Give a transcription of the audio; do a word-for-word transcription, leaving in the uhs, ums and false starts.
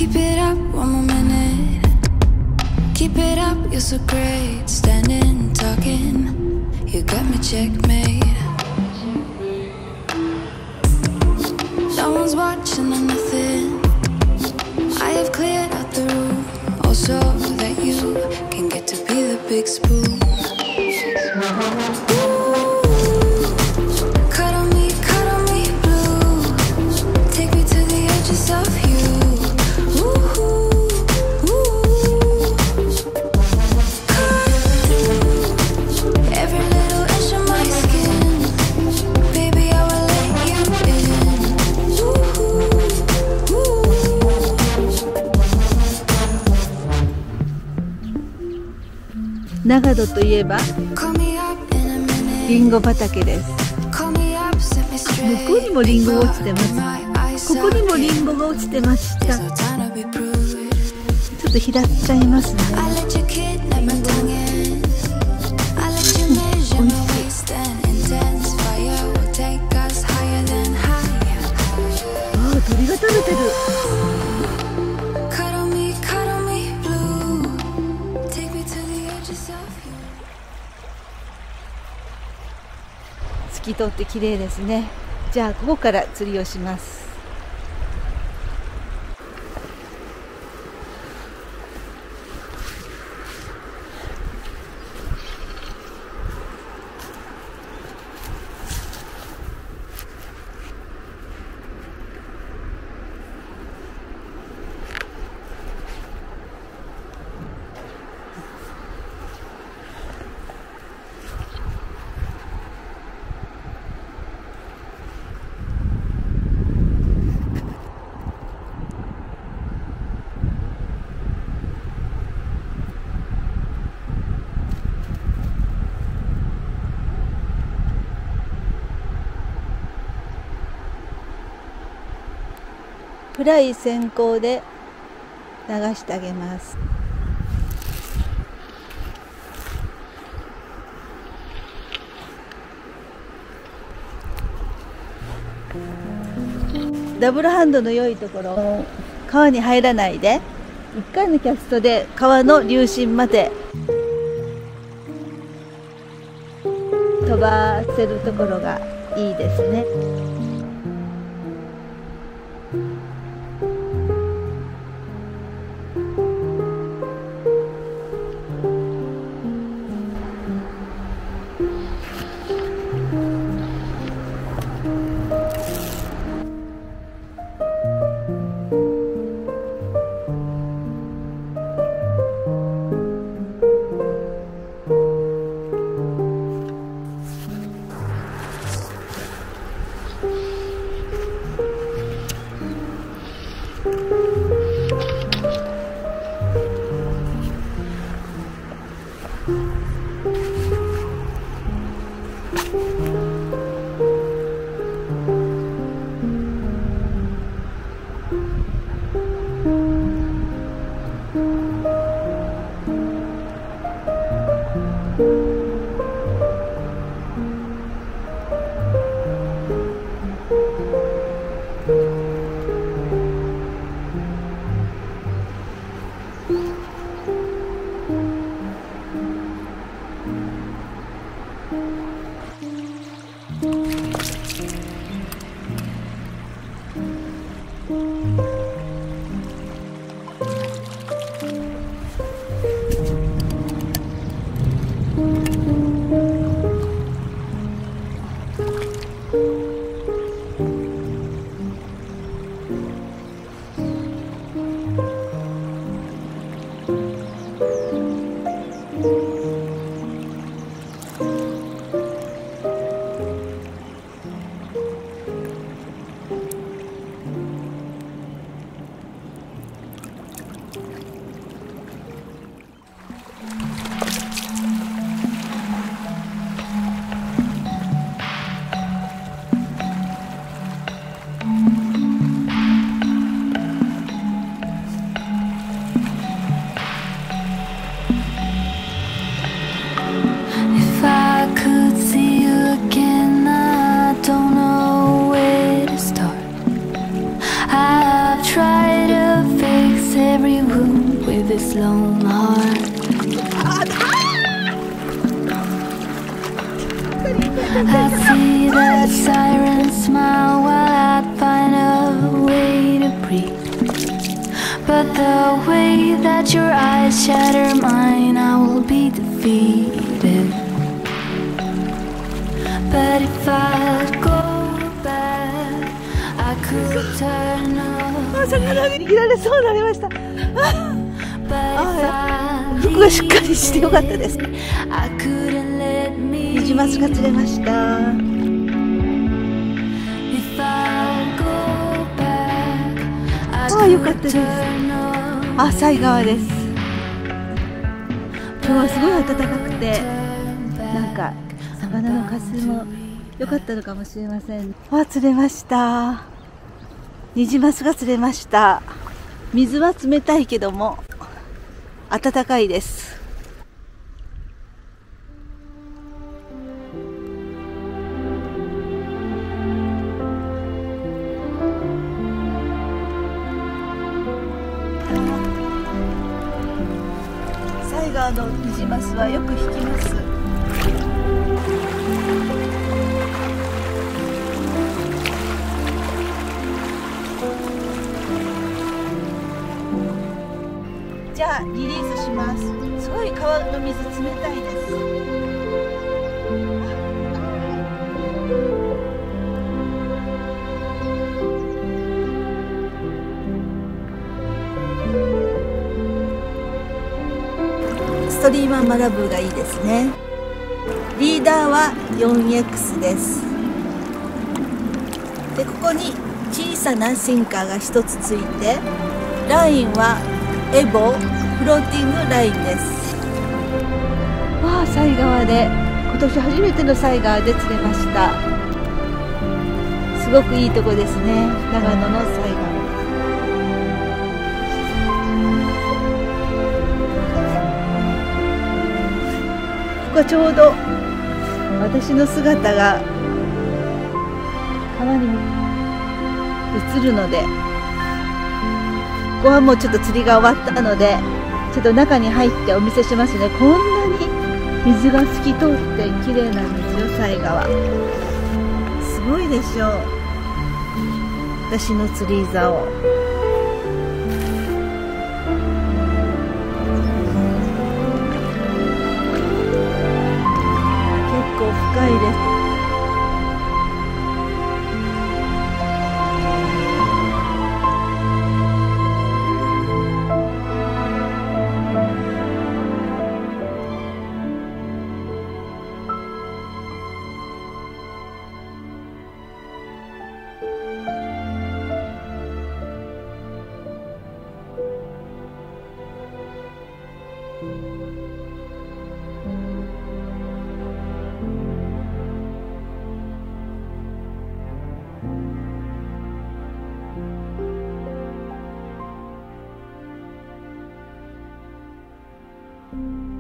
Keep it up one more minute. Keep it up, you're so great. Standing, talking, you got me checkmate. No one's watching or nothing. I have cleared out the room, also that you can get to be the big spoon. 長野といえばリンゴ畑です。向こうにもリンゴが落ちてます。ここにもリンゴが落ちてました。ちょっと拾っちゃいますね。うん、おいしい。ああ、鳥が食べてる。透き通って綺麗ですね。じゃあここから釣りをします。フライ先行で流してあげます。ダブルハンドの良いところ、川に入らないでいっかいのキャストで川の流深まで飛ばせるところがいいですね。 this lone heart. I see the sirens smile while I'd find a way to breathe. But the way that your eyes shatter mine, I will be defeated. But if I go back, I could turn up. 魚に握られそうになりました。ああ、服がしっかりしてよかったです。ニジマスが釣れました。ああ、よかったです。浅い川です。今日はすごい暖かくて、なんか魚のかすも良かったのかもしれません。あ、釣れました。ニジマスが釣れました。水は冷たいけども暖かいです。犀川のニジマスはよく引きます。じゃあリリースします。すごい川の水冷たいです。ストリーマンマラブーがいいですね。リーダーは フォーエックス です。でここに小さなシンカーがひとつついて、ラインはエボフローティングラインです。わあ、犀川で今年初めての犀川で釣れました。すごくいいとこですね。長野の犀川。ここはちょうど私の姿が川に映るので、ここはもうちょっと釣りが終わったので、ちょっと中に入ってお見せしますね。こんなに水が透き通って綺麗なんですよ、犀川。すごいでしょう、私の釣り竿。結構深いです。うん。